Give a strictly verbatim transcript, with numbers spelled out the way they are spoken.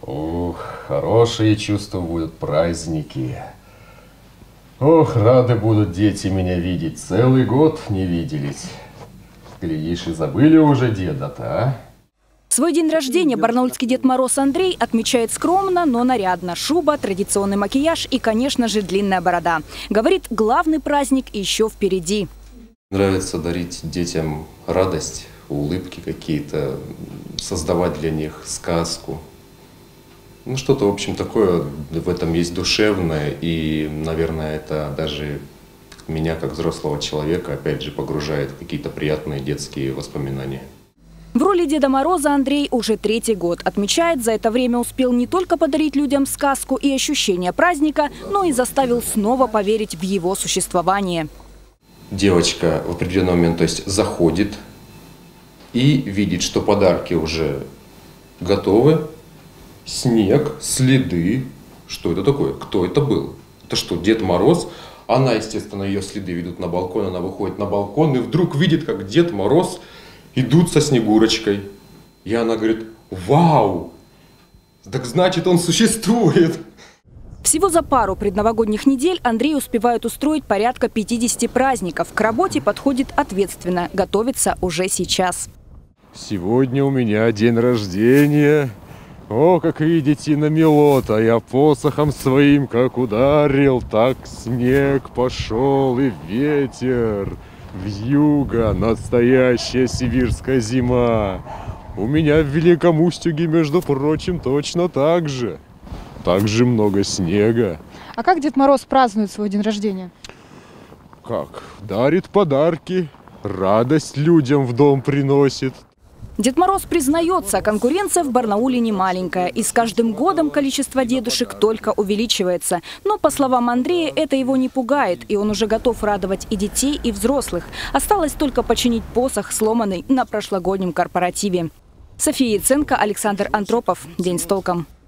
Ох, хорошие чувства будут, праздники. Ох, рады будут дети меня видеть. Целый год не виделись. Глядишь, и забыли уже деда-то, а? Свой день рождения барнаульский Дед Мороз Андрей отмечает скромно, но нарядно. Шуба, традиционный макияж и, конечно же, длинная борода. Говорит, главный праздник еще впереди. Нравится дарить детям радость, улыбки какие-то, создавать для них сказку. Ну, что-то, в общем, такое в этом есть душевное. И, наверное, это даже меня, как взрослого человека, опять же, погружает в какие-то приятные детские воспоминания. В роли Деда Мороза Андрей уже третий год. Отмечает, за это время успел не только подарить людям сказку и ощущение праздника, но и заставил снова поверить в его существование. Девочка в определенный момент, то есть, заходит и видит, что подарки уже готовы. Снег, следы. Что это такое? Кто это был? Это что, Дед Мороз? Она, естественно, ее следы ведут на балкон. Она выходит на балкон и вдруг видит, как Дед Мороз идут со Снегурочкой. И она говорит: вау! Так значит, он существует! Всего за пару предновогодних недель Андрей успевает устроить порядка пятидесяти праздников. К работе подходит ответственно, готовится уже сейчас. Сегодня у меня день рождения. О, как видите, намело-то, я посохом своим как ударил, так снег пошел и ветер. Вьюга, настоящая сибирская зима. У меня в Великом Устюге, между прочим, точно так же. Также много снега. А как Дед Мороз празднует свой день рождения? Как? Дарит подарки, радость людям в дом приносит. Дед Мороз признается, конкуренция в Барнауле не маленькая. И с каждым годом количество дедушек только увеличивается. Но, по словам Андрея, это его не пугает. И он уже готов радовать и детей, и взрослых. Осталось только починить посох, сломанный на прошлогоднем корпоративе. София Яценко, Александр Антропов. День с толком.